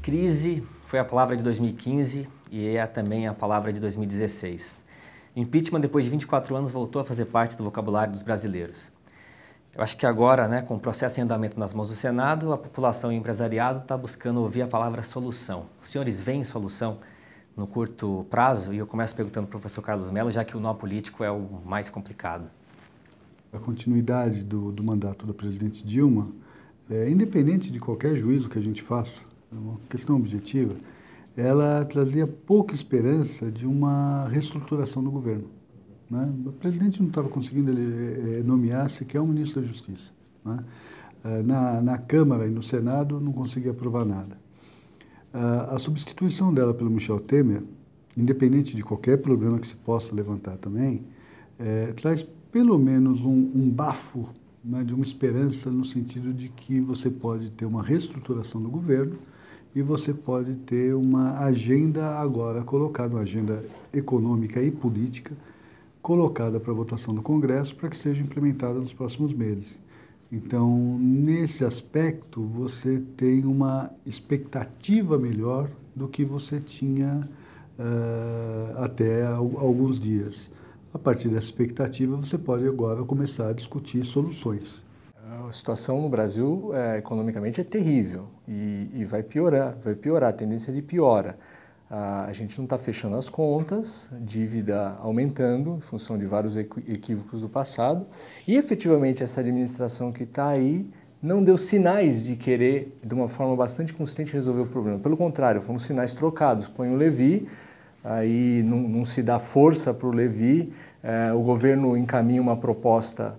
Crise foi a palavra de 2015 e é também a palavra de 2016. Impeachment, depois de 24 anos, voltou a fazer parte do vocabulário dos brasileiros. Eu acho que agora, com o processo em andamento nas mãos do Senado, a população e o empresariado está buscando ouvir a palavra solução. Os senhores veem solução no curto prazo? E eu começo perguntando para o professor Carlos Mello, já que o nó político é o mais complicado. A continuidade do mandato da presidente Dilma, independente de qualquer juízo que a gente faça, é uma questão objetiva, ela trazia pouca esperança de uma reestruturação do governo, né? O presidente não estava conseguindo nomear sequer um ministro da Justiça, né? Na Câmara e no Senado não conseguia aprovar nada. A substituição dela pelo Michel Temer, independente de qualquer problema que se possa levantar também, traz pelo menos um bafo, né, de uma esperança no sentido de que você pode ter uma reestruturação do governo e você pode ter uma agenda agora colocada, uma agenda econômica e política colocada para votação no Congresso para que seja implementada nos próximos meses. Então, nesse aspecto, você tem uma expectativa melhor do que você tinha até alguns dias. A partir dessa expectativa, você pode agora começar a discutir soluções. A situação no Brasil, economicamente, é terrível e vai piorar, a tendência de piora. A gente não está fechando as contas, dívida aumentando em função de vários equívocos do passado e, efetivamente, essa administração que está aí não deu sinais de querer, de uma forma bastante consistente, resolver o problema. Pelo contrário, foram sinais trocados. Põe o Levi, aí não se dá força para o Levi, o governo encaminha uma proposta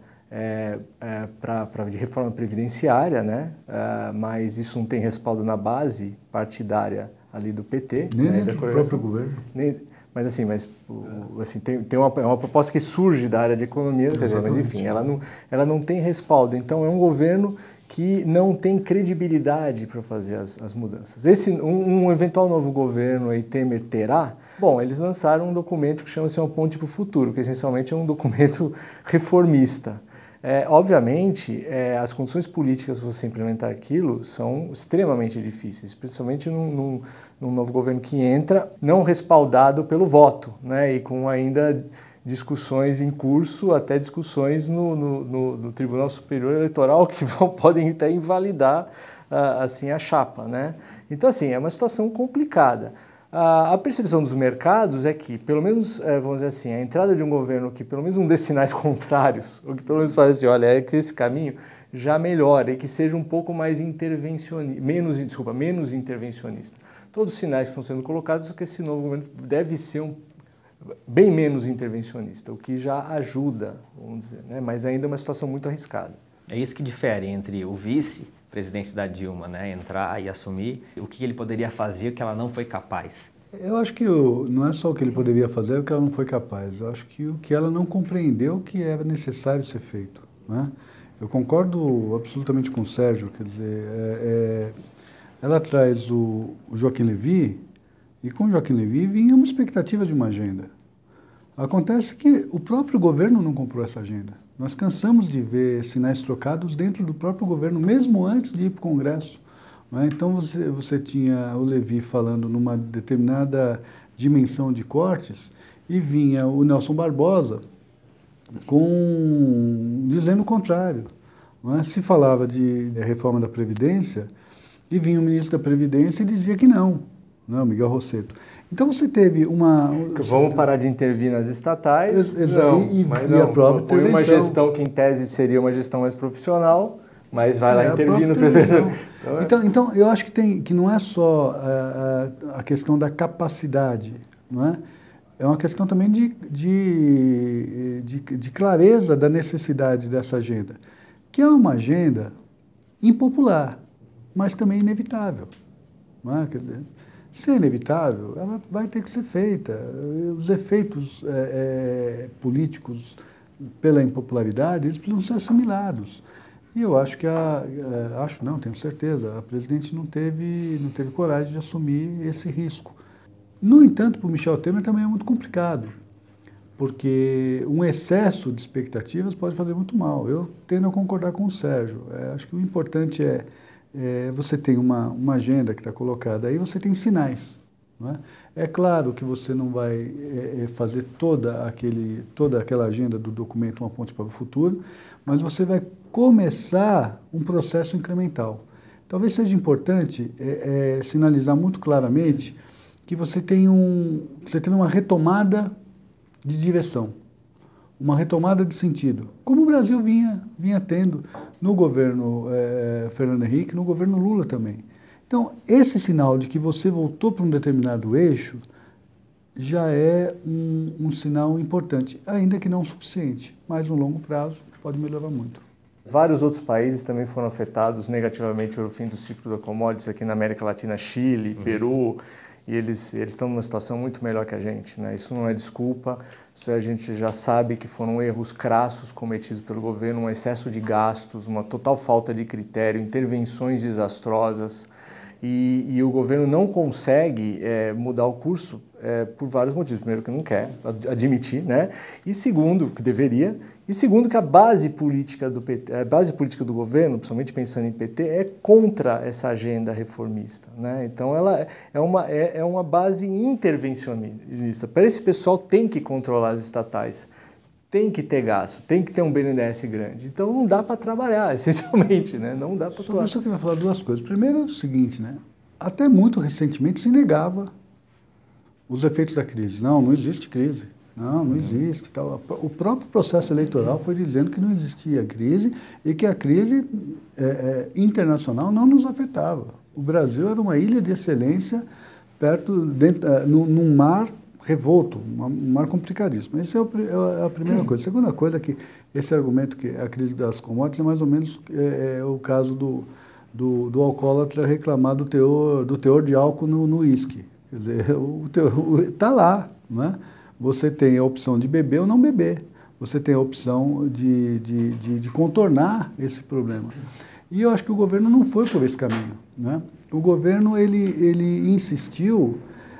de reforma previdenciária, né? Mas isso não tem respaldo na base partidária ali do PT. Nem do próprio governo. Mas assim, tem uma proposta que surge da área de economia, quer dizer, mas enfim, ela não tem respaldo. Então é um governo que não tem credibilidade para fazer as mudanças. Um eventual novo governo aí, Temer terá, bom, eles lançaram um documento que chama-se Uma Ponte para o Futuro, que essencialmente é um documento reformista. Obviamente, as condições políticas para você implementar aquilo são extremamente difíceis, principalmente num novo governo que entra não respaldado pelo voto, né, e com ainda discussões em curso, até discussões no Tribunal Superior Eleitoral que podem até invalidar assim, a chapa, né? Então, assim, é uma situação complicada. A percepção dos mercados é que, pelo menos, vamos dizer assim, a entrada de um governo que pelo menos não dê sinais contrários, ou que pelo menos fale assim, olha, é que esse caminho já melhora e que seja um pouco mais menos intervencionista. Todos os sinais que estão sendo colocados é que esse novo governo deve ser bem menos intervencionista, o que já ajuda, vamos dizer, né? Mas ainda é uma situação muito arriscada. É isso que difere entre o vice-presidente da Dilma, entrar e assumir, o que ele poderia fazer, o que ela não foi capaz. Eu acho que não é só o que ele poderia fazer, é o que ela não foi capaz. Eu acho que o que ela não compreendeu que era necessário ser feito, né? Eu concordo absolutamente com o Sérgio, quer dizer, ela traz o Joaquim Levy, e com o Joaquim Levy vinha uma expectativa de uma agenda. Acontece que o próprio governo não comprou essa agenda. Nós cansamos de ver sinais trocados dentro do próprio governo, mesmo antes de ir para o Congresso, né? Então você tinha o Levy falando numa determinada dimensão de cortes e vinha o Nelson Barbosa dizendo o contrário, não é? Se falava de reforma da Previdência e vinha o ministro da Previdência e dizia que não. Não, Miguel Rosseto. Então você teve Vamos parar de intervir nas estatais, a própria põe uma gestão que em tese seria uma gestão mais profissional, mas vai lá intervir no presidente. Então eu acho que não é só a questão da capacidade, não é? É uma questão também de clareza da necessidade dessa agenda, que é uma agenda impopular, mas também inevitável, não é? Quer dizer, se é inevitável, ela vai ter que ser feita. Os efeitos políticos pela impopularidade, eles precisam ser assimilados. E eu acho que tenho certeza, a presidente não teve coragem de assumir esse risco. No entanto, para o Michel Temer também é muito complicado, porque um excesso de expectativas pode fazer muito mal. Eu tendo a concordar com o Sérgio. Acho que o importante é você tem uma agenda que está colocada aí, você tem sinais. Não é? É claro que você não vai fazer toda aquela agenda do documento Uma Ponte para o Futuro, mas você vai começar um processo incremental. Talvez seja importante sinalizar muito claramente que você teve uma retomada de direção, uma retomada de sentido, como o Brasil vinha tendo no governo Fernando Henrique, no governo Lula também. Então, esse sinal de que você voltou para um determinado eixo já é um sinal importante, ainda que não suficiente, mas no longo prazo pode melhorar muito. Vários outros países também foram afetados negativamente pelo fim do ciclo da commodities, aqui na América Latina, Chile, Peru, e eles estão numa situação muito melhor que a gente, né? Isso não é desculpa, isso a gente já sabe que foram erros crassos cometidos pelo governo, um excesso de gastos, uma total falta de critério, intervenções desastrosas, e o governo não consegue mudar o curso por vários motivos. Primeiro, que não quer admitir, né? E segundo, que deveria, e segundo, que a base política do PT, a base política do governo, principalmente pensando em PT, é contra essa agenda reformista, né? Então, ela é uma base intervencionista. Para esse pessoal, tem que controlar as estatais, tem que ter gasto, tem que ter um BNDES grande. Então, não dá para trabalhar, essencialmente, né? Não dá para atuar. Só que vai falar duas coisas. Primeiro é o seguinte, né? Até muito recentemente se negava os efeitos da crise. Não existe crise. Não existe. Tal. O próprio processo eleitoral foi dizendo que não existia crise e que a crise internacional não nos afetava. O Brasil era uma ilha de excelência num mar revolto, um mar complicadíssimo. Essa é a primeira coisa. A segunda coisa é que esse argumento que a crise das commodities é mais ou menos o caso do alcoólatra reclamar do teor de álcool no uísque. Quer dizer, está lá, não é? Você tem a opção de beber ou não beber. Você tem a opção de contornar esse problema. E eu acho que o governo não foi por esse caminho, né? O governo ele insistiu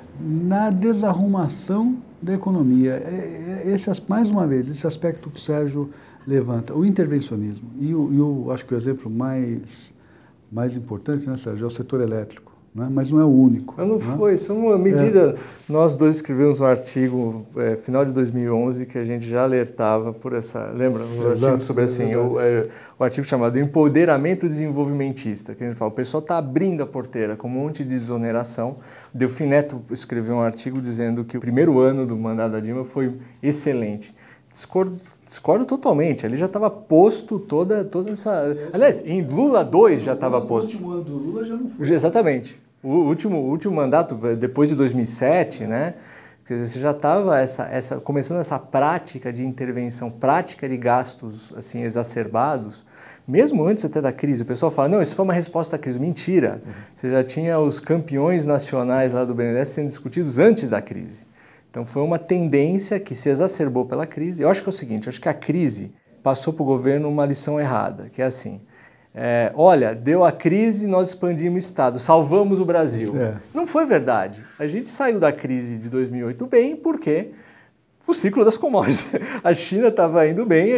na desarrumação da economia. Mais uma vez, esse aspecto que o Sérgio levanta, o intervencionismo. E eu acho que o exemplo mais importante, né, Sérgio, é o setor elétrico. Né? Mas não é o único. Mas não foi, isso é uma medida... Nós dois escrevemos um artigo, final de 2011, que a gente já alertava por essa... Lembra? Um artigo sobre assim, o artigo chamado Empoderamento Desenvolvimentista, que a gente fala, o pessoal está abrindo a porteira com um monte de desoneração. Delfim Neto escreveu um artigo dizendo que o primeiro ano do mandato da Dilma foi excelente. Discordo totalmente, ali já estava posto toda essa... Aliás, em Lula 2 já estava posto. O último ano do Lula já não foi. Exatamente. O último mandato, depois de 2007, né? Quer dizer, você já estava começando essa prática de intervenção, prática de gastos assim, exacerbados, mesmo antes até da crise. O pessoal fala, não, isso foi uma resposta à crise. Mentira. Você já tinha os campeões nacionais lá do BNDES sendo discutidos antes da crise. Então, foi uma tendência que se exacerbou pela crise. Eu acho que é o seguinte, eu acho que a crise passou para o governo uma lição errada, que é assim, olha, deu a crise, nós expandimos o Estado, salvamos o Brasil. Não foi verdade. A gente saiu da crise de 2008 bem, porque o ciclo das commodities. A China estava indo bem,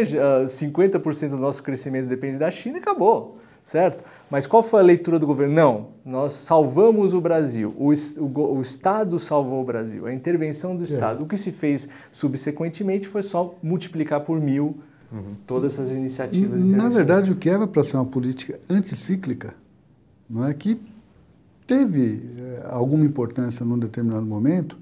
50% do nosso crescimento depende da China e acabou. Certo? Mas qual foi a leitura do governo? Não, nós salvamos o Brasil, o Estado salvou o Brasil, a intervenção do Estado. O que se fez subsequentemente foi só multiplicar por 1000 todas essas iniciativas. Na verdade, o que era para ser uma política anticíclica, não é, que teve alguma importância num determinado momento,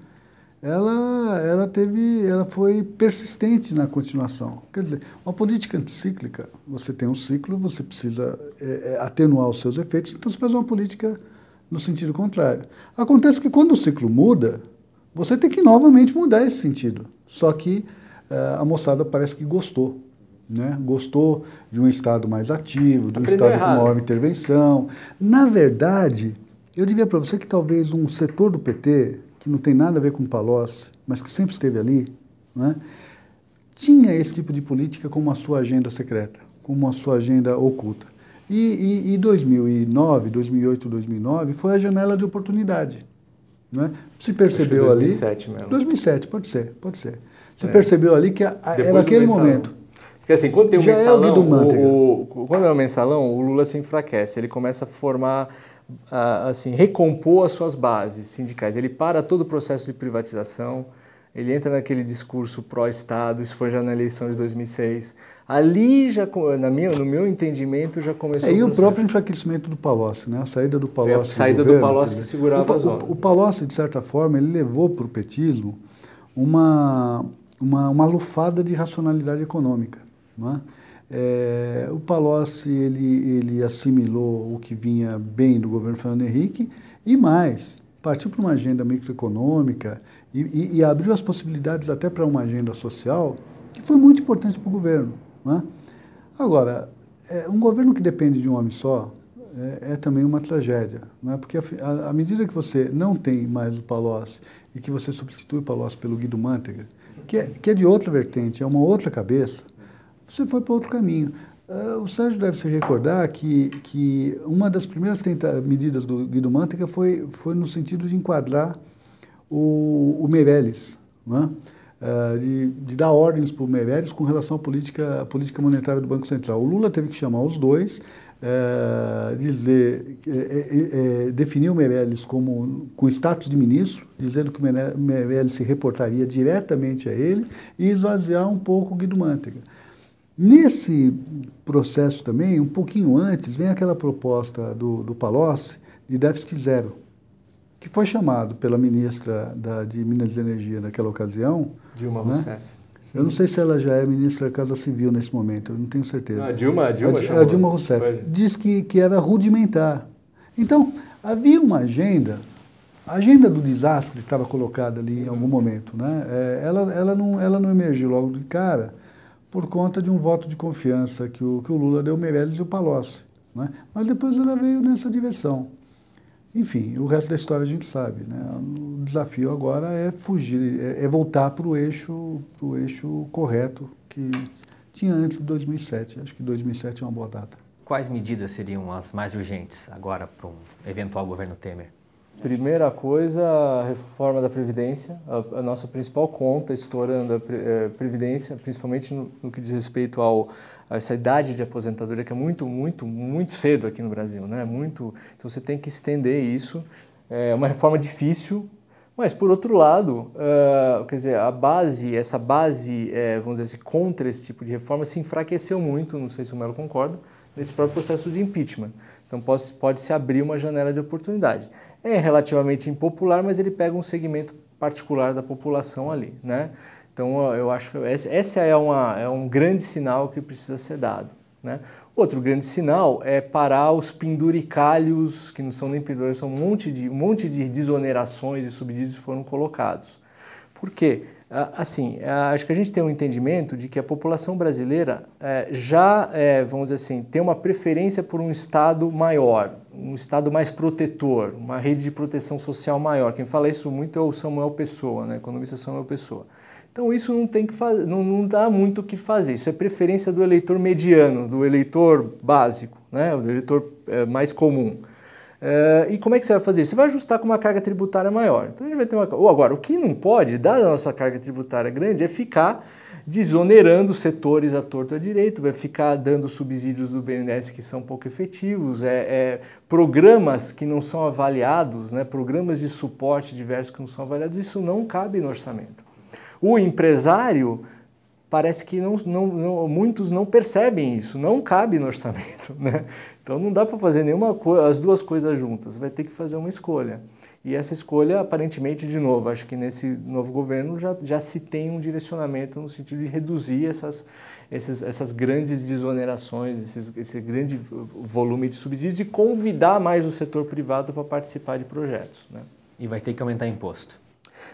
ela foi persistente na continuação. Quer dizer, uma política anticíclica, você tem um ciclo, você precisa atenuar os seus efeitos, então você faz uma política no sentido contrário. Acontece que quando o ciclo muda, você tem que novamente mudar esse sentido. Só que a moçada parece que gostou. Né? Gostou de um Estado mais ativo, de um Estado com maior intervenção. Na verdade, eu diria para você que talvez um setor do PT, que não tem nada a ver com Palocci, mas que sempre esteve ali, né, tinha esse tipo de política como a sua agenda secreta, como a sua agenda oculta. E 2009, 2008, 2009 foi a janela de oportunidade. Né? Se percebeu 2007 ali... mesmo. 2007, pode ser. Se percebeu ali que era aquele momento. Porque assim, quando tem um Já mensalão, é quando é um mensalão, o Lula se enfraquece, ele começa a formar, assim, recompor as suas bases sindicais. Ele para todo o processo de privatização, ele entra naquele discurso pró-Estado, isso foi já na eleição de 2006. Ali, já, no meu entendimento, já começou E o próprio enfraquecimento do Palocci, né? A saída do Palocci. A saída do Palocci que segurava as ondas. O Palocci, de certa forma, ele levou para o petismo uma lufada de racionalidade econômica. Não é? O Palocci ele assimilou o que vinha bem do governo Fernando Henrique e mais, partiu para uma agenda microeconômica e abriu as possibilidades até para uma agenda social que foi muito importante para o governo. Não é? Agora, um governo que depende de um homem só é também uma tragédia, não é? Porque à medida que você não tem mais o Palocci e que você substitui o Palocci pelo Guido Mantega, que é de outra vertente, é uma outra cabeça, você foi para outro caminho. O Sérgio deve se recordar que uma das primeiras medidas do Guido Mantega foi no sentido de enquadrar o Meirelles, não é? De dar ordens para o Meirelles com relação à política monetária do Banco Central. O Lula teve que chamar os dois, definir o Meirelles com status de ministro, dizendo que o Meirelles se reportaria diretamente a ele e esvaziar um pouco o Guido Mantega. Nesse processo também, um pouquinho antes, vem aquela proposta do Palocci de déficit zero, que foi chamado pela ministra de Minas e Energia naquela ocasião, Dilma né? Rousseff. Eu não sei se ela já é ministra da Casa Civil nesse momento, eu não tenho certeza. Não, a Dilma A Dilma Rousseff diz que era rudimentar. Então, havia uma agenda, a agenda do desastre estava colocada ali em algum momento, né? Ela não emergiu logo de cara por conta de um voto de confiança que o Lula deu ao Meirelles e o Palocci, né? Mas depois ela veio nessa direção. Enfim, o resto da história a gente sabe, né? O desafio agora é fugir, é voltar para o eixo correto que tinha antes de 2007. Acho que 2007 é uma boa data. Quais medidas seriam as mais urgentes agora para um eventual governo Temer? Primeira coisa, a reforma da Previdência. A nossa principal conta estourando a Previdência, principalmente no que diz respeito a essa idade de aposentadoria, que é muito, muito, muito cedo aqui no Brasil, né? Então você tem que estender isso. É uma reforma difícil, mas por outro lado, quer dizer, essa base, vamos dizer assim, contra esse tipo de reforma se enfraqueceu muito, não sei se o Melo concorda, nesse próprio processo de impeachment. Então pode-se abrir uma janela de oportunidade. É relativamente impopular, mas ele pega um segmento particular da população ali, né? Então eu acho que esse é um grande sinal que precisa ser dado, né? Outro grande sinal é parar os penduricalhos, que não são nem penduricalhos, são um monte de desonerações e subsídios que foram colocados. Por quê? Assim, acho que a gente tem um entendimento de que a população brasileira vamos dizer assim, tem uma preferência por um Estado maior, um Estado mais protetor, uma rede de proteção social maior. Quem fala isso muito é o Samuel Pessoa, né? O economista Samuel Pessoa. Então isso não tem que fazer, não dá muito o que fazer. Isso é preferência do eleitor mediano, do eleitor básico, né? Do eleitor mais comum. E como é que você vai fazer isso? Você vai ajustar com uma carga tributária maior. Então a gente vai ter agora, o que não pode, dada a nossa carga tributária grande, é ficar desonerando setores à torto e à direito, vai ficar dando subsídios do BNDES que são pouco efetivos, programas que não são avaliados, né? Programas de suporte diversos que não são avaliados, isso não cabe no orçamento. O empresário, parece que muitos não percebem isso, não cabe no orçamento, né? Então não dá para fazer as duas coisas juntas, vai ter que fazer uma escolha. E essa escolha, aparentemente, de novo, acho que nesse novo governo já se tem um direcionamento no sentido de reduzir essas grandes desonerações, esse grande volume de subsídios e convidar mais o setor privado para participar de projetos, né? E vai ter que aumentar imposto.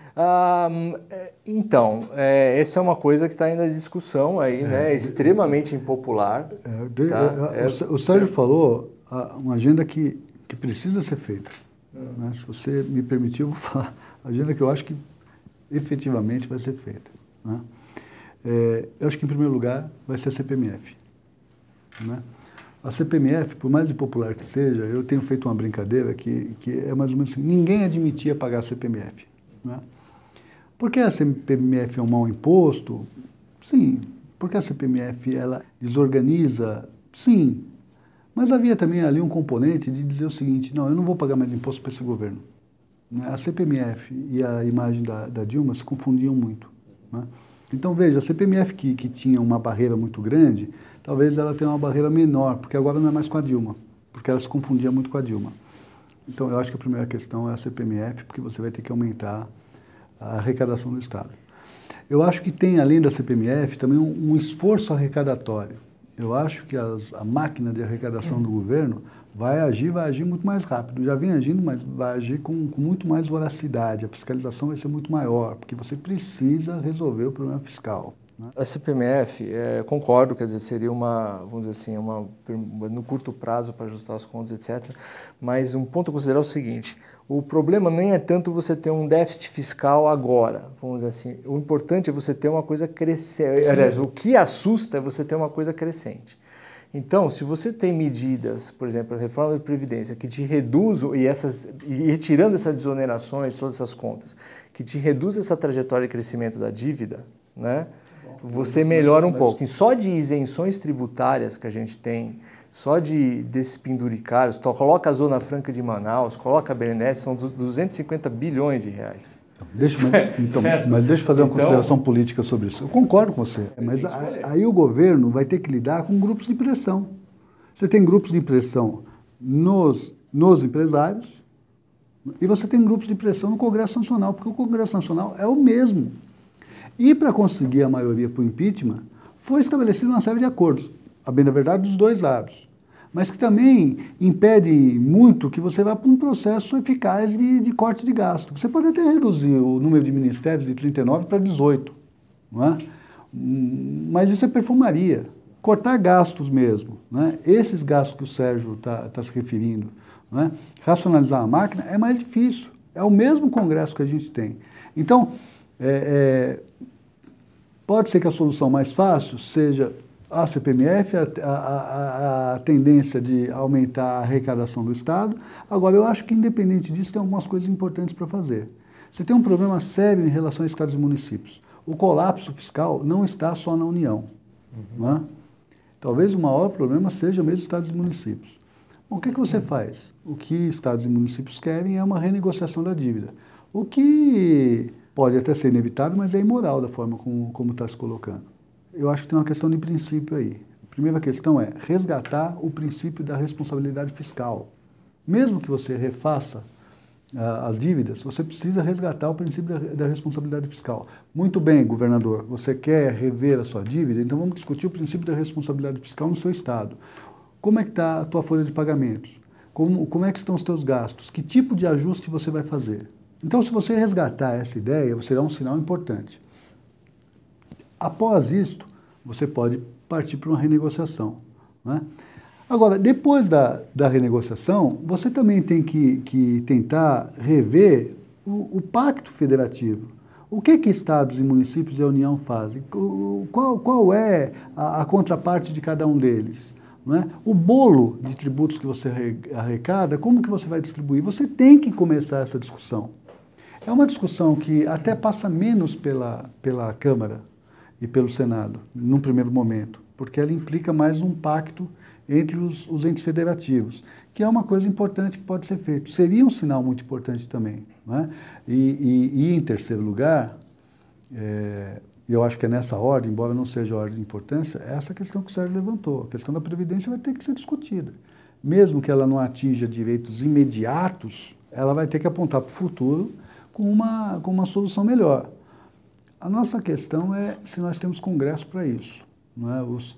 Então, essa é uma coisa que está ainda em discussão aí, né? É extremamente impopular. O Sérgio falou uma agenda que precisa ser feita. Né? Se você me permitir, eu vou falar a agenda que eu acho que efetivamente vai ser feita. Né? Eu acho que, em primeiro lugar, vai ser a CPMF. Né? A CPMF, por mais impopular que seja, eu tenho feito uma brincadeira que é mais ou menos assim, ninguém admitia pagar a CPMF. Né? Porque a CPMF é um mau imposto? Sim, Porque a CPMF, ela desorganiza, sim, mas havia também ali um componente de dizer o seguinte, não, eu não vou pagar mais imposto para esse governo. A CPMF e a imagem da Dilma se confundiam muito. Né? Então, veja, a CPMF que tinha uma barreira muito grande, talvez ela tenha uma barreira menor, porque agora não é mais com a Dilma, porque ela se confundia muito com a Dilma. Então, eu acho que a primeira questão é a CPMF, porque você vai ter que aumentar a arrecadação do Estado. Eu acho que tem, além da CPMF, também um esforço arrecadatório. Eu acho que a máquina de arrecadação do governo vai agir muito mais rápido. Já vem agindo, mas vai agir com muito mais voracidade. A fiscalização vai ser muito maior, porque você precisa resolver o problema fiscal. Né? A CPMF, concordo, quer dizer, seria vamos dizer assim, no curto prazo para ajustar as contas, etc. Mas um ponto a considerar é o seguinte, o problema nem é tanto você ter um déficit fiscal agora, vamos dizer assim, o importante é você ter uma coisa crescente, aliás, o que assusta é você ter uma coisa crescente. Então, se você tem medidas, por exemplo, a reforma da Previdência, que te reduzam, e retirando essas desonerações, todas essas contas, que te reduz essa trajetória de crescimento da dívida, né? Você melhora um pouco. Assim, só de isenções tributárias que a gente tem, só desses penduricários, coloca a Zona Franca de Manaus, coloca a BNDES, são 250 bilhões de reais. Mas deixa eu fazer uma consideração política sobre isso. Eu concordo com você, mas aí o governo vai ter que lidar com grupos de pressão. Você tem grupos de pressão nos empresários e você tem grupos de pressão no Congresso Nacional, porque o Congresso Nacional é o mesmo. E para conseguir a maioria para o impeachment, foi estabelecida uma série de acordos, a bem da verdade, dos dois lados, mas que também impede muito que você vá para um processo eficaz de corte de gasto. Você pode até reduzir o número de ministérios de 39 para 18, não é? Mas isso é perfumaria. Cortar gastos mesmo, né? Esses gastos que o Sérgio está se referindo, não é? Racionalizar a máquina é mais difícil. É o mesmo Congresso que a gente tem. Então, pode ser que a solução mais fácil seja a CPMF, a tendência de aumentar a arrecadação do Estado. Agora, eu acho que, independente disso, tem algumas coisas importantes para fazer. Você tem um problema sério em relação a estados e municípios. O colapso fiscal não está só na União. Não é? Talvez o maior problema seja mesmo estados e municípios. Bom, o que você faz? O que estados e municípios querem é uma renegociação da dívida. O que pode até ser inevitável, mas é imoral da forma como está se colocando. Eu acho que tem uma questão de princípio aí. A primeira questão é resgatar o princípio da responsabilidade fiscal. Mesmo que você refaça as dívidas, você precisa resgatar o princípio da responsabilidade fiscal. Muito bem, governador, você quer rever a sua dívida? Então vamos discutir o princípio da responsabilidade fiscal no seu estado. Como é que está a tua folha de pagamentos? Como é que estão os teus gastos? Que tipo de ajuste você vai fazer? Então, se você resgatar essa ideia, você dá um sinal importante. Após isto, você pode partir para uma renegociação. Né? Agora, depois da renegociação, você também tem que tentar rever o pacto federativo. O que estados e municípios e a União fazem? Qual é a contraparte de cada um deles? Não é? O bolo de tributos que você arrecada, como que você vai distribuir? Você tem que começar essa discussão. É uma discussão que até passa menos pela Câmara e pelo Senado, num primeiro momento, porque ela implica mais um pacto entre os entes federativos, que é uma coisa importante que pode ser feito. Seria um sinal muito importante também. Né? E em terceiro lugar, eu acho que é nessa ordem, embora não seja a ordem de importância, é essa questão que o Sérgio levantou. A questão da Previdência vai ter que ser discutida. Mesmo que ela não atinja direitos imediatos, ela vai ter que apontar para o futuro com uma solução melhor. A nossa questão é se nós temos Congresso para isso. Não é? Os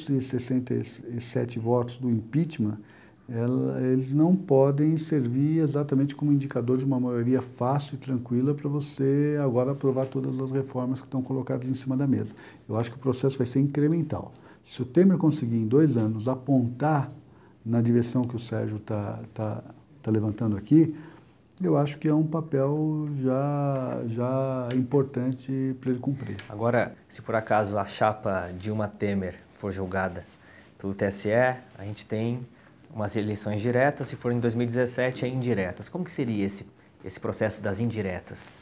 367 votos do impeachment, eles não podem servir exatamente como indicador de uma maioria fácil e tranquila para você agora aprovar todas as reformas que estão colocadas em cima da mesa. Eu acho que o processo vai ser incremental. Se o Temer conseguir em 2 anos apontar na direção que o Sérgio está levantando aqui, eu acho que é um papel já importante para ele cumprir. Agora, se por acaso a chapa Dilma-Temer for julgada pelo TSE, a gente tem umas eleições diretas, se for em 2017 é indiretas. Como que seria esse processo das indiretas?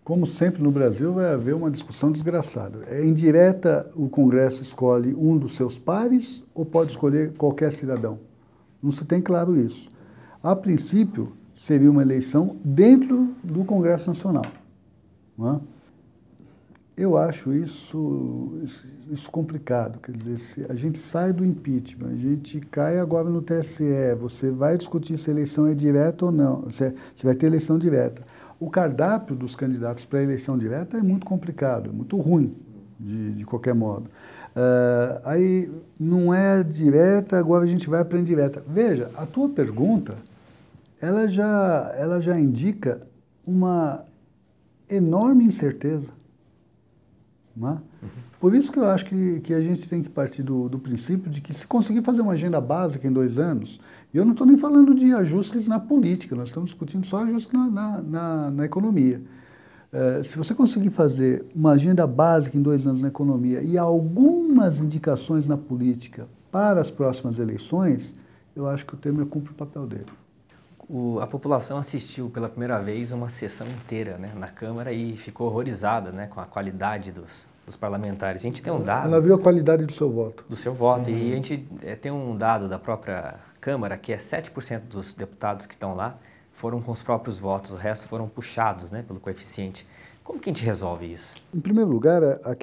como sempre no Brasil, vai haver uma discussão desgraçada. É indireta, o Congresso escolhe um dos seus pares ou pode escolher qualquer cidadão? Não se tem claro isso. A princípio, seria uma eleição dentro do Congresso Nacional. Não é? Eu acho isso complicado. Quer dizer, se a gente sai do impeachment, a gente cai agora no TSE, você vai discutir se a eleição é direta ou não, se vai ter eleição direta. O cardápio dos candidatos para a eleição direta é muito complicado, é muito ruim, de qualquer modo. Aí não é direta, agora a gente vai para a indireta. Veja, a tua pergunta, ela já indica uma enorme incerteza. Não é? Por isso que eu acho que a gente tem que partir do princípio de que se conseguir fazer uma agenda básica em 2 anos, e eu não estou nem falando de ajustes na política, nós estamos discutindo só ajustes na economia. Se você conseguir fazer uma agenda básica em 2 anos na economia e algumas indicações na política para as próximas eleições, eu acho que o Temer cumpre o papel dele. A população assistiu pela primeira vez uma sessão inteira, né, na Câmara e ficou horrorizada, né, com a qualidade dos parlamentares. A gente tem um dado... Ela viu a qualidade do seu voto. Do seu voto. E a gente tem um dado da própria Câmara, que é 7% dos deputados que estão lá foram com os próprios votos, o resto foram puxados, né, pelo coeficiente. Como que a gente resolve isso? Em primeiro lugar,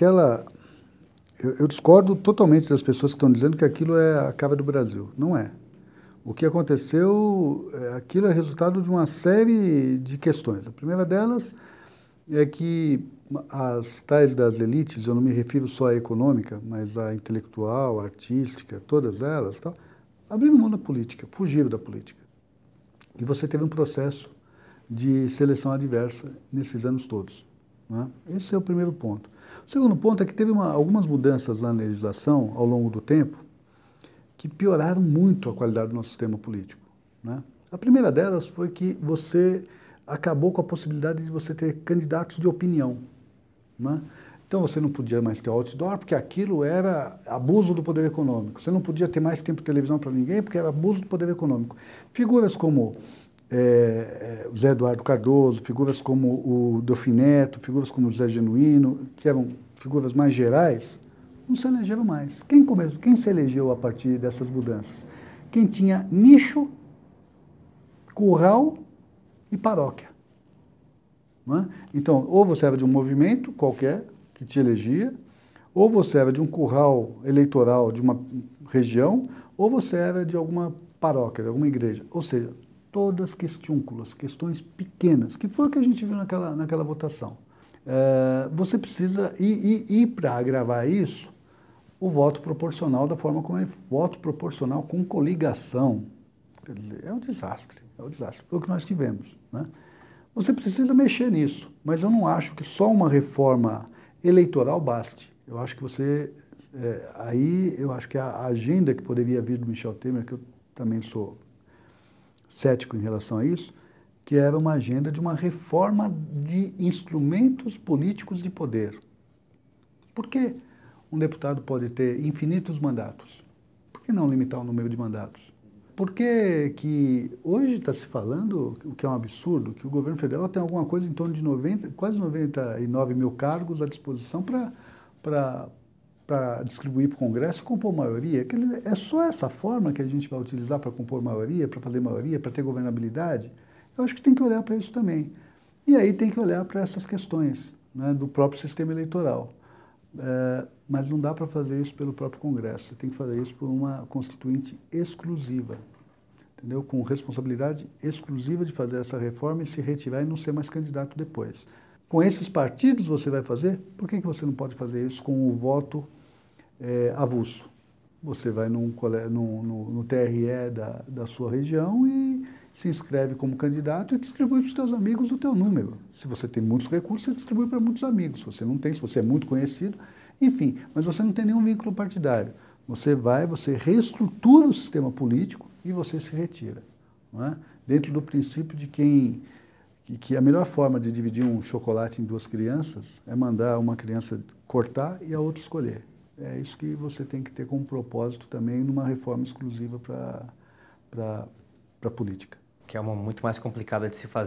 eu discordo totalmente das pessoas que estão dizendo que aquilo é a cara do Brasil. Não é. O que aconteceu, aquilo é resultado de uma série de questões. A primeira delas é que as tais das elites, eu não me refiro só à econômica, mas à intelectual, à artística, todas elas, abriram mão da política, fugiram da política. E você teve um processo de seleção adversa nesses anos todos. Não é? Esse é o primeiro ponto. O segundo ponto é que teve algumas mudanças na legislação ao longo do tempo que pioraram muito a qualidade do nosso sistema político. Né? A primeira delas foi que você acabou com a possibilidade de você ter candidatos de opinião. Né? Então você não podia mais ter outdoor, porque aquilo era abuso do poder econômico. Você não podia ter mais tempo de televisão para ninguém, porque era abuso do poder econômico. Figuras como o Zé Eduardo Cardoso, figuras como o Delfim Neto, figuras como o José Genuíno, que eram figuras mais gerais, não se elegeram mais. Quem se elegeu a partir dessas mudanças? Quem tinha nicho, curral e paróquia. Não é? Então, ou você era de um movimento qualquer que te elegia, ou você era de um curral eleitoral de uma região, ou você era de alguma paróquia, de alguma igreja. Ou seja, todas questúnculas, questões pequenas, que foi o que a gente viu naquela votação. Você precisa, e para agravar isso, o voto proporcional da forma como é voto proporcional com coligação. Quer dizer, é um desastre, foi o que nós tivemos. Né? Você precisa mexer nisso, mas eu não acho que só uma reforma eleitoral baste. Eu acho que eu acho que a agenda que poderia vir do Michel Temer, que eu também sou cético em relação a isso, que era uma agenda de uma reforma de instrumentos políticos de poder. Por que um deputado pode ter infinitos mandatos? Por que não limitar o número de mandatos? Por que hoje está se falando, o que é um absurdo, que o governo federal tem alguma coisa em torno de quase 99 mil cargos à disposição para distribuir para o Congresso e compor maioria? Quer dizer, é só essa forma que a gente vai utilizar para compor maioria, para fazer maioria, para ter governabilidade? Eu acho que tem que olhar para isso também. E aí tem que olhar para essas questões, né, do próprio sistema eleitoral. Mas não dá para fazer isso pelo próprio Congresso, você tem que fazer isso por uma constituinte exclusiva, entendeu? Com responsabilidade exclusiva de fazer essa reforma e se retirar e não ser mais candidato depois. Com esses partidos você vai fazer? Por que você não pode fazer isso com o voto avulso? Você vai no TRE da sua região e se inscreve como candidato e distribui para os teus amigos o teu número. Se você tem muitos recursos, você distribui para muitos amigos. Se você não tem, se você é muito conhecido, enfim, mas você não tem nenhum vínculo partidário. Você reestrutura o sistema político e você se retira. Não é? Dentro do princípio de que a melhor forma de dividir um chocolate em 2 crianças é mandar uma criança cortar e a outra escolher. É isso que você tem que ter como propósito também numa reforma exclusiva para a política. Que é uma muito mais complicada de se fazer.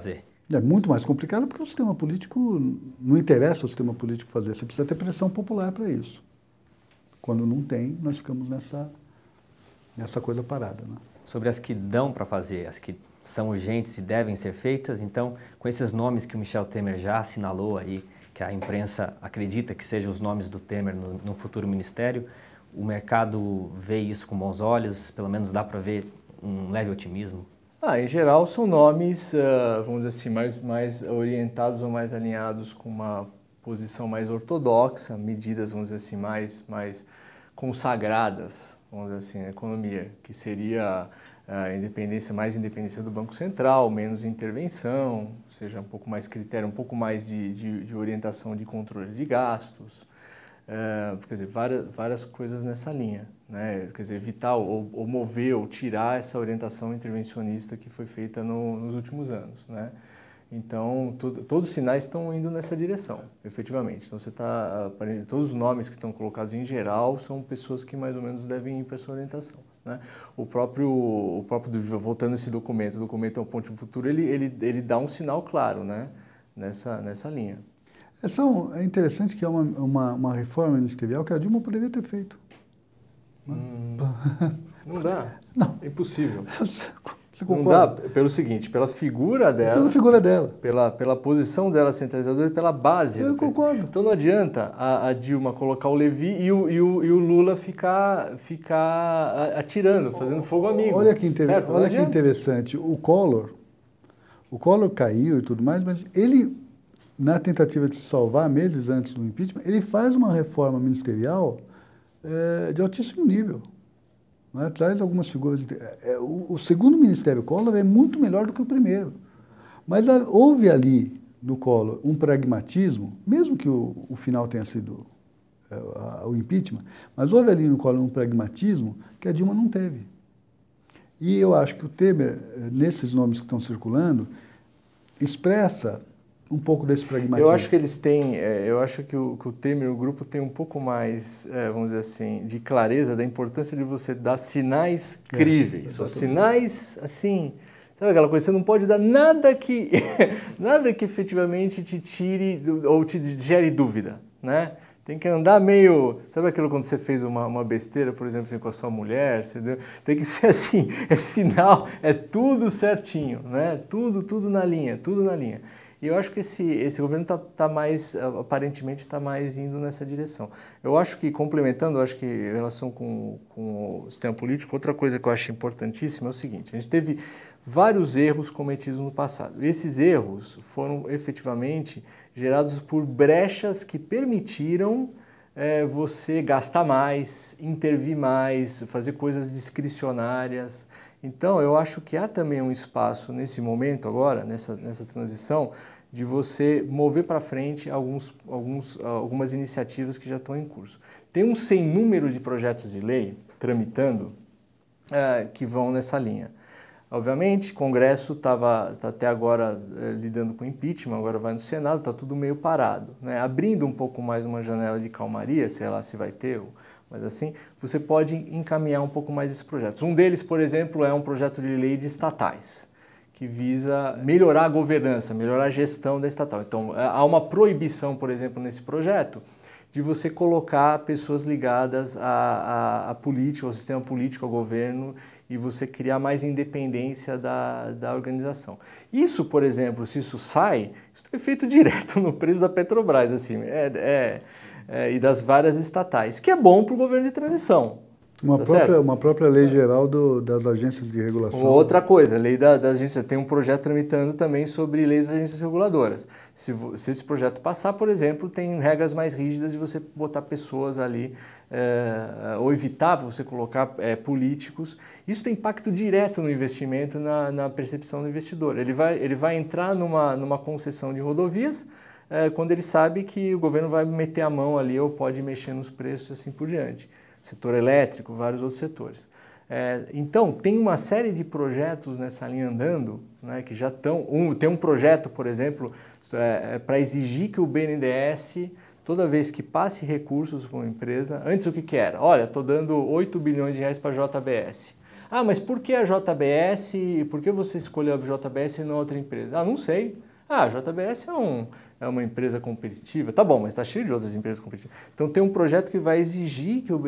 É muito mais complicado porque o sistema político, não interessa o sistema político fazer, você precisa ter pressão popular para isso. Quando não tem, nós ficamos nessa coisa parada, né? Sobre as que dão para fazer, as que são urgentes e devem ser feitas, então, com esses nomes que o Michel Temer já assinalou aí, que a imprensa acredita que sejam os nomes do Temer no futuro ministério, o mercado vê isso com bons olhos, pelo menos dá para ver um leve otimismo? Em geral são nomes, vamos dizer assim, mais orientados ou mais alinhados com uma posição mais ortodoxa, medidas, vamos dizer assim, mais consagradas, vamos dizer assim, na economia, que seria mais independência do Banco Central, menos intervenção, ou seja, um pouco mais critério, um pouco mais de orientação de controle de gastos, quer dizer, várias coisas nessa linha, né? Quer dizer, evitar ou mover ou tirar essa orientação intervencionista que foi feita nos últimos anos, né? Então, todos os sinais estão indo nessa direção, efetivamente. Então, todos os nomes que estão colocados em geral são pessoas que mais ou menos devem ir para essa orientação, né? O próprio voltando a esse documento, o documento é um ponto de futuro, ele dá um sinal claro, né? Nessa linha. É interessante que é uma reforma ministerial que a Dilma poderia ter feito. Não dá. Não. É impossível. Você não concorda? dá pelo seguinte, pela figura dela. Pela figura dela. Pela posição dela centralizadora e pela base. Eu concordo. Então não adianta a Dilma colocar o Levi e o Lula ficar atirando, fazendo fogo amigo. Olha que interessante. O Collor caiu e tudo mais, mas ele, na tentativa de se salvar, meses antes do impeachment, ele faz uma reforma ministerial de altíssimo nível. Né? Traz algumas figuras. O segundo Ministério Collor é muito melhor do que o primeiro. Mas houve ali, no Collor, um pragmatismo, mesmo que o final tenha sido o impeachment, mas houve ali no Collor um pragmatismo que a Dilma não teve. E eu acho que o Temer, nesses nomes que estão circulando, expressa um pouco desse pragmatismo. Eu acho que eles têm, eu acho que o Temer e o grupo tem um pouco mais, vamos dizer assim, de clareza da importância de você dar sinais críveis, ou sinais, assim, sabe aquela coisa, você não pode dar nada que efetivamente te tire ou te gere dúvida, né? Tem que andar meio... Sabe aquilo quando você fez uma besteira, por exemplo, assim, com a sua mulher? Tem que ser assim, é sinal, é tudo certinho, né? Tudo na linha, tudo na linha. E eu acho que esse governo tá mais, aparentemente, está mais indo nessa direção. Eu acho que, complementando, eu acho que em relação com o sistema político, outra coisa que eu acho importantíssima é o seguinte, a gente teve vários erros cometidos no passado. Esses erros foram, efetivamente, gerados por brechas que permitiram você gastar mais, intervir mais, fazer coisas discricionárias. Então, eu acho que há também um espaço nesse momento agora, nessa transição, de você mover para frente algumas iniciativas que já estão em curso. Tem um sem número de projetos de lei tramitando que vão nessa linha. Obviamente, o Congresso estava até agora lidando com impeachment, agora vai no Senado, está tudo meio parado, né? Abrindo um pouco mais uma janela de calmaria, sei lá se vai ter, mas assim, você pode encaminhar um pouco mais esses projetos. Um deles, por exemplo, é um projeto de lei de estatais, que visa melhorar a governança, melhorar a gestão da estatal. Então, há uma proibição, por exemplo, nesse projeto, de você colocar pessoas ligadas à política, ao sistema político, ao governo, e você criar mais independência da organização. Isso, por exemplo, se isso sai, isso é feito direto no preço da Petrobras, assim, e das várias estatais, que é bom para o governo de transição. Uma própria lei geral das agências de regulação. Outra coisa, a lei da agência, tem um projeto tramitando também sobre leis das agências reguladoras. Se esse projeto passar, por exemplo, tem regras mais rígidas de você botar pessoas ali, ou evitar você colocar políticos. Isso tem impacto direto no investimento, na percepção do investidor. Ele vai entrar numa concessão de rodovias, quando ele sabe que o governo vai meter a mão ali ou pode mexer nos preços e assim por diante. Setor elétrico, vários outros setores. Então, tem uma série de projetos nessa linha andando, né, que já estão... Tem um projeto, por exemplo, para exigir que o BNDES, toda vez que passe recursos para uma empresa, antes o que era? Olha, estou dando 8 bilhões de reais para a JBS. Ah, mas por que a JBS? Por que você escolheu a JBS e não outra empresa? Ah, não sei. Ah, a JBS é uma empresa competitiva. Tá bom, mas está cheio de outras empresas competitivas. Então tem um projeto que vai exigir, que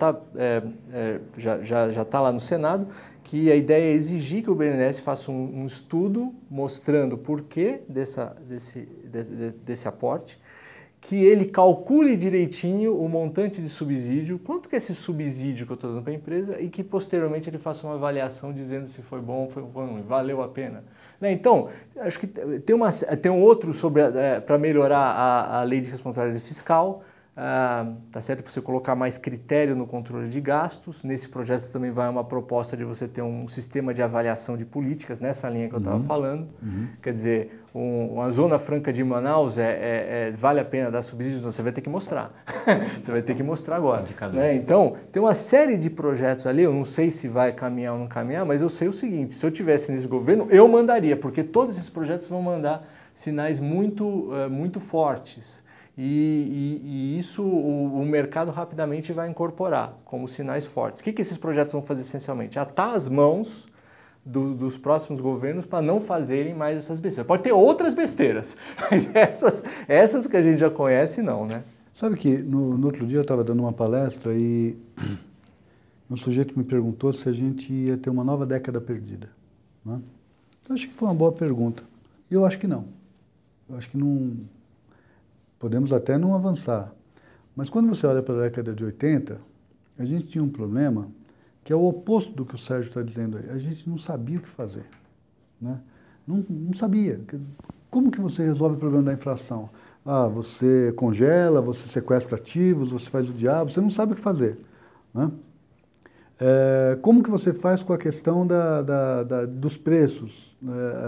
já está lá no Senado, que a ideia é exigir que o BNDES faça um estudo mostrando o porquê desse aporte, que ele calcule direitinho o montante de subsídio, quanto que é esse subsídio que eu estou dando para a empresa e que posteriormente ele faça uma avaliação dizendo se foi bom, foi ruim, valeu a pena. Né? Então, acho que tem um outro para melhorar a lei de responsabilidade fiscal, tá certo? Para você colocar mais critério no controle de gastos. Nesse projeto também vai uma proposta de você ter um sistema de avaliação de políticas, nessa linha que eu estava falando. Quer dizer, uma zona franca de Manaus vale a pena dar subsídios? Você vai ter que mostrar. Você vai ter que mostrar agora. Né? Então, tem uma série de projetos ali, eu não sei se vai caminhar ou não caminhar, mas eu sei o seguinte, se eu tivesse nesse governo, eu mandaria, porque todos esses projetos vão mandar sinais muito fortes. E isso o mercado rapidamente vai incorporar como sinais fortes. O que esses projetos vão fazer essencialmente? Atar as mãos dos próximos governos para não fazerem mais essas besteiras. Pode ter outras besteiras, mas essas que a gente já conhece, não, né? Sabe que no outro dia eu estava dando uma palestra e um sujeito me perguntou se a gente ia ter uma nova década perdida. Né? Eu acho que foi uma boa pergunta. E eu acho que não. Eu acho que não... Podemos até não avançar. Mas quando você olha para a década de 80, a gente tinha um problema que é o oposto do que o Sérgio está dizendo aí. A gente não sabia o que fazer. Né? Não sabia. Como que você resolve o problema da inflação? Ah, você congela, você sequestra ativos, você faz o diabo, você não sabe o que fazer. Né? Como que você faz com a questão dos preços?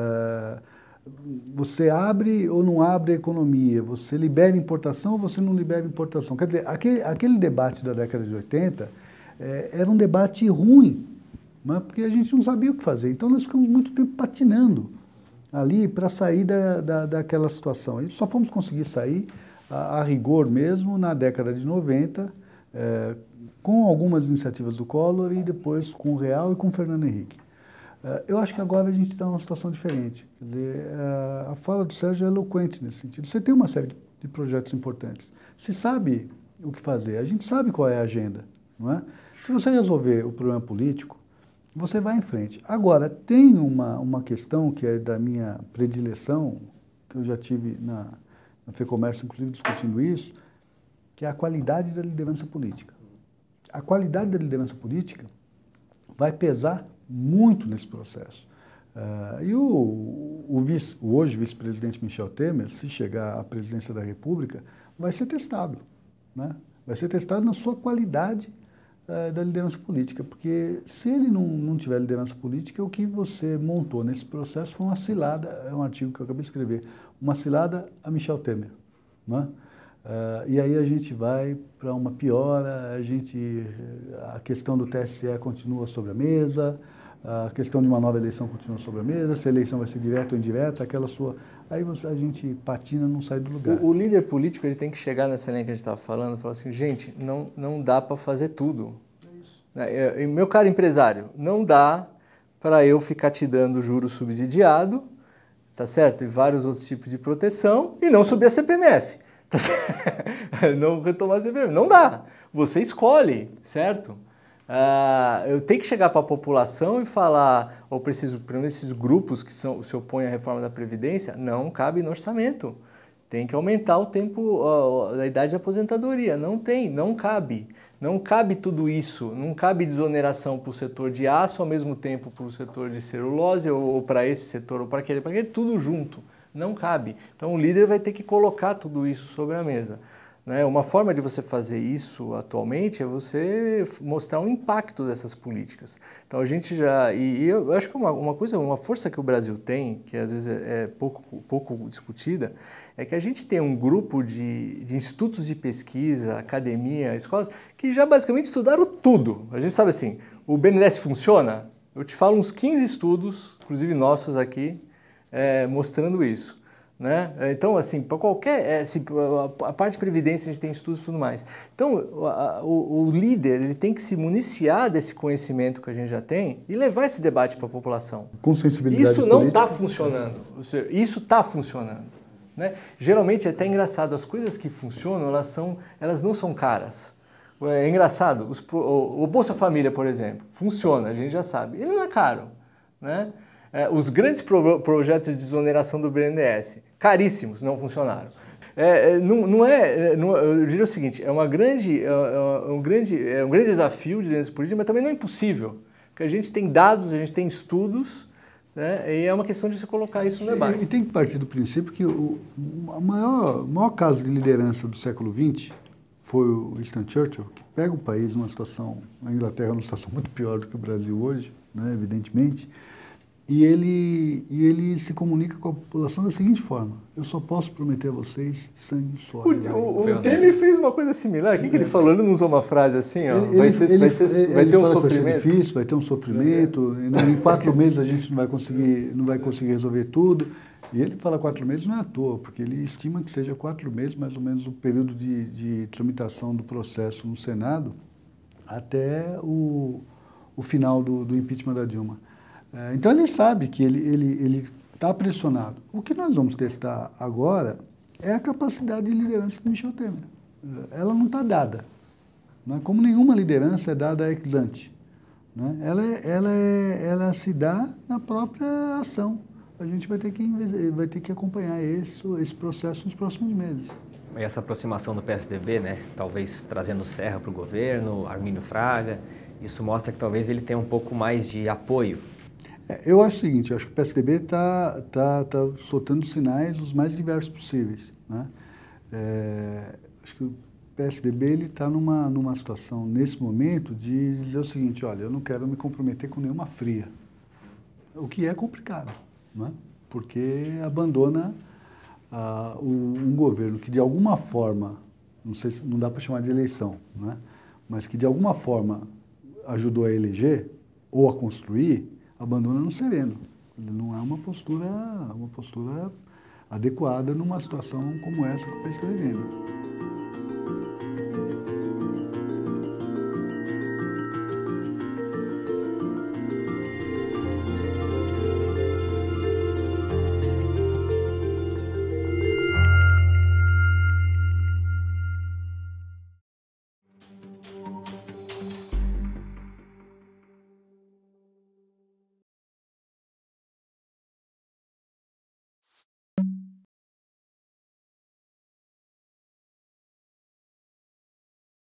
Você abre ou não abre a economia? Você libera importação ou você não libera importação? Quer dizer, aquele debate da década de 80 era um debate ruim, né? Porque a gente não sabia o que fazer. Então nós ficamos muito tempo patinando ali para sair daquela situação. E só fomos conseguir sair a rigor mesmo na década de 90, com algumas iniciativas do Collor e depois com o Real e com o Fernando Henrique. Eu acho que agora a gente está numa situação diferente. Quer dizer, a fala do Sérgio é eloquente nesse sentido. Você tem uma série de projetos importantes. Você sabe o que fazer, a gente sabe qual é a agenda. Não é? Se você resolver o problema político, você vai em frente. Agora, tem uma questão que é da minha predileção, que eu já tive na FEComércio, inclusive, discutindo isso, que é a qualidade da liderança política. A qualidade da liderança política vai pesar muito nesse processo. E o hoje vice-presidente Michel Temer, se chegar à presidência da República, vai ser testado. Né? Vai ser testado na sua qualidade da liderança política, porque se ele não tiver liderança política, o que você montou nesse processo foi uma cilada, é um artigo que eu acabei de escrever, uma cilada a Michel Temer. Né? E aí a gente vai para uma piora, a questão do TSE continua sobre a mesa, a questão de uma nova eleição continua sobre a mesa, se a eleição vai ser direta ou indireta, aquela sua... Aí a gente patina, não sai do lugar. O líder político ele tem que chegar nessa linha que a gente estava falando e falar assim, gente, não dá para fazer tudo. É isso. Meu caro empresário, não dá para eu ficar te dando juros subsidiado, tá certo? E vários outros tipos de proteção e não subir a CPMF. Tá certo? Não retomar a CPMF. Não dá. Você escolhe, certo? Eu tenho que chegar para a população e falar, ou preciso, pelo menos esses grupos que se opõem à reforma da Previdência, não cabe no orçamento. Tem que aumentar o tempo, a idade de aposentadoria. Não cabe. Não cabe tudo isso. Não cabe desoneração para o setor de aço, ao mesmo tempo para o setor de celulose, ou para esse setor, ou para aquele, tudo junto. Não cabe. Então o líder vai ter que colocar tudo isso sobre a mesa. Uma forma de você fazer isso atualmente é você mostrar o impacto dessas políticas. Então a gente já... E eu acho que uma força que o Brasil tem, que às vezes é pouco discutida, é que a gente tem um grupo de institutos de pesquisa, academia, escolas, que já basicamente estudaram tudo. A gente sabe assim, o BNDES funciona? Eu te falo uns 15 estudos, inclusive nossos aqui, mostrando isso. né? Então, assim, para qualquer... a parte de previdência a gente tem estudos e tudo mais. Então, o líder ele tem que se municiar desse conhecimento que a gente já tem e levar esse debate para a população. Com sensibilidade Isso não está política. funcionando. Isso está funcionando, né? Geralmente é até engraçado, as coisas que funcionam, elas não são caras. É engraçado, o Bolsa Família, por exemplo, funciona, a gente já sabe. Ele não é caro, né? Os grandes projetos de desoneração do BNDES, caríssimos, não funcionaram. Eu diria o seguinte, é um grande desafio de liderança política, mas também não é impossível, porque a gente tem dados, a gente tem estudos, né, e é uma questão de você colocar isso no debate. E tem que partir do princípio que o maior caso de liderança do século XX foi o Winston Churchill, que pega o país numa situação, a Inglaterra numa situação muito pior do que o Brasil hoje, né, evidentemente, e ele se comunica com a população da seguinte forma: eu só posso prometer a vocês sangue e suor. O Temer fez uma coisa similar. O que ele falou? Ele não usou uma frase assim, ó, vai ter um sofrimento. Vai ser difícil, vai ter um sofrimento, em 4 meses a gente não vai conseguir resolver tudo. E ele fala 4 meses não é à toa, porque ele estima que seja 4 meses, mais ou menos, o período de tramitação do processo no Senado até o final do impeachment da Dilma. Então ele sabe que ele está pressionado. O que nós vamos testar agora é a capacidade de liderança de Michel Temer. Ela não está dada, né? Como nenhuma liderança é dada ex ante, né? Ela se dá na própria ação. A gente vai ter que acompanhar esse processo nos próximos meses. E essa aproximação do PSDB, né, talvez trazendo Serra para o governo, Armínio Fraga, isso mostra que talvez ele tenha um pouco mais de apoio. Eu acho o seguinte, eu acho que o PSDB está soltando sinais os mais diversos possíveis, né? Acho que o PSDB está numa situação, nesse momento, de dizer o seguinte: olha, eu não quero me comprometer com nenhuma fria, o que é complicado, né? Porque abandona um governo que, de alguma forma, não sei se não dá para chamar de eleição, né? Mas que, de alguma forma, ajudou a eleger ou a construir, abandona no sereno. Não é uma postura adequada numa situação como essa que o país está vivendo.